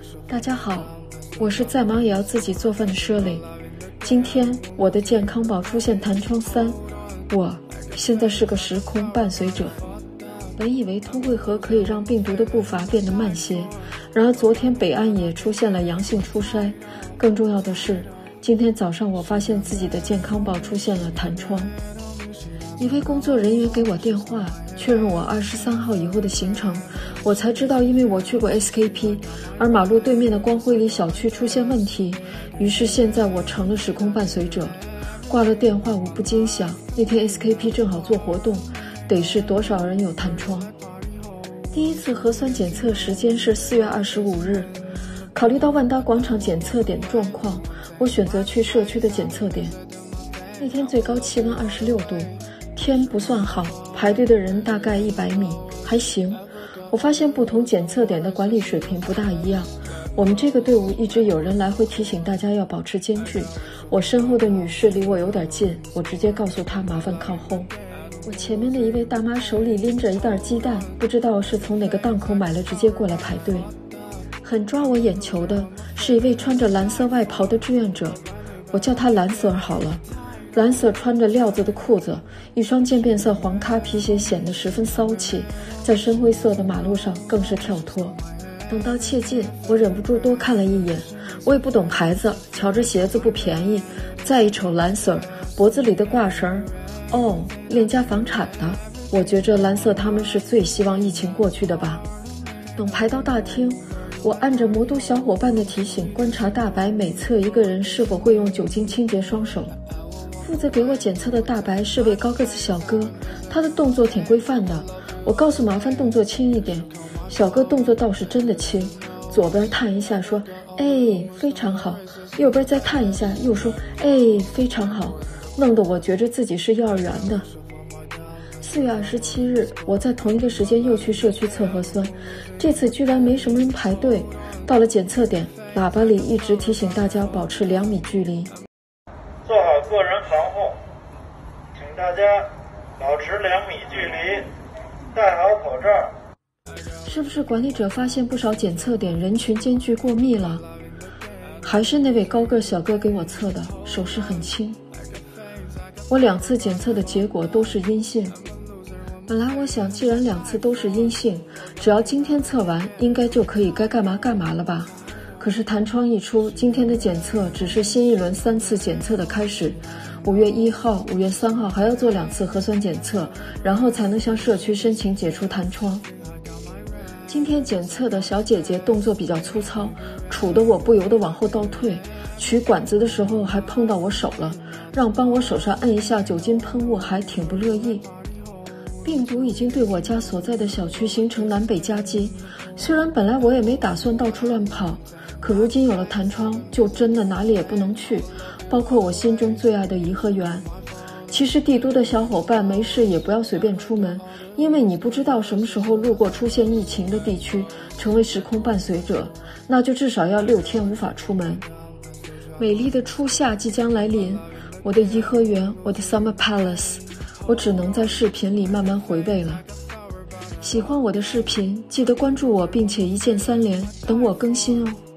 大家好，我是再忙也要自己做饭的Shirley。今天我的健康宝出现弹窗3，我现在是个时空伴随者。本以为通汇盒可以让病毒的步伐变得慢些，然而昨天北岸也出现了阳性初筛。更重要的是，今天早上我发现自己的健康宝出现了弹窗。一位工作人员给我电话，确认我23号以后的行程，我才知道因为我去过 SKP， 而马路对面的光辉里小区出现问题，于是现在我成了时空伴随者。挂了电话，我不禁想，那天 SKP 正好做活动，得是多少人有弹窗。第一次核酸检测时间是4月25日。考虑到万达广场检测点的状况，我选择去社区的检测点。那天最高气温26度，天不算好，排队的人大概100米，还行。我发现不同检测点的管理水平不大一样。我们这个队伍一直有人来回提醒大家要保持间距。我身后的女士离我有点近，我直接告诉她麻烦靠后。我前面的一位大妈手里拎着一袋鸡蛋，不知道是从哪个档口买了，直接过来排队。很抓我眼球的是一位穿着蓝色外袍的志愿者，我叫他蓝色好了。蓝色穿着料子的裤子，一双渐变色黄咖皮鞋显得十分骚气，在深灰色的马路上更是跳脱。等到切近，我忍不住多看了一眼。我也不懂牌子，瞧着鞋子不便宜，再一瞅蓝色脖子里的挂绳，哦，链家房产的。我觉着蓝色他们是最希望疫情过去的吧。等排到大厅，我按着魔都小伙伴的提醒，观察大白每测一个人是否会用酒精清洁双手。负责给我检测的大白是位高个子小哥，他的动作挺规范的。我告诉麻烦动作轻一点，小哥动作倒是真的轻，左边探一下说哎非常好，右边再探一下又说哎非常好，弄得我觉着自己是幼儿园的。4月27日，我在同一个时间又去社区测核酸，这次居然没什么人排队。到了检测点，喇叭里一直提醒大家保持2米距离， 做好个人防护，请大家保持2米距离，戴好口罩。 是不是管理者发现不少检测点人群间距过密了？还是那位高个小哥给我测的，手势很轻。我2次检测的结果都是阴性。本来我想，既然2次都是阴性，只要今天测完，应该就可以该干嘛干嘛了吧。可是弹窗一出，今天的检测只是新一轮3次检测的开始。5月1号、5月3号还要做2次核酸检测，然后才能向社区申请解除弹窗。今天检测的小姐姐动作比较粗糙，杵得我不由得往后倒退，取管子的时候还碰到我手了，让帮我手上摁一下酒精喷雾还挺不乐意。病毒已经对我家所在的小区形成南北夹击，虽然本来我也没打算到处乱跑，可如今有了弹窗，就真的哪里也不能去，包括我心中最爱的颐和园。其实帝都的小伙伴没事也不要随便出门，因为你不知道什么时候路过出现疫情的地区，成为时空伴随者，那就至少要6天无法出门。美丽的初夏即将来临，我的颐和园，我的 Summer Palace， 我只能在视频里慢慢回味了。喜欢我的视频，记得关注我并且一键3连，等我更新哦。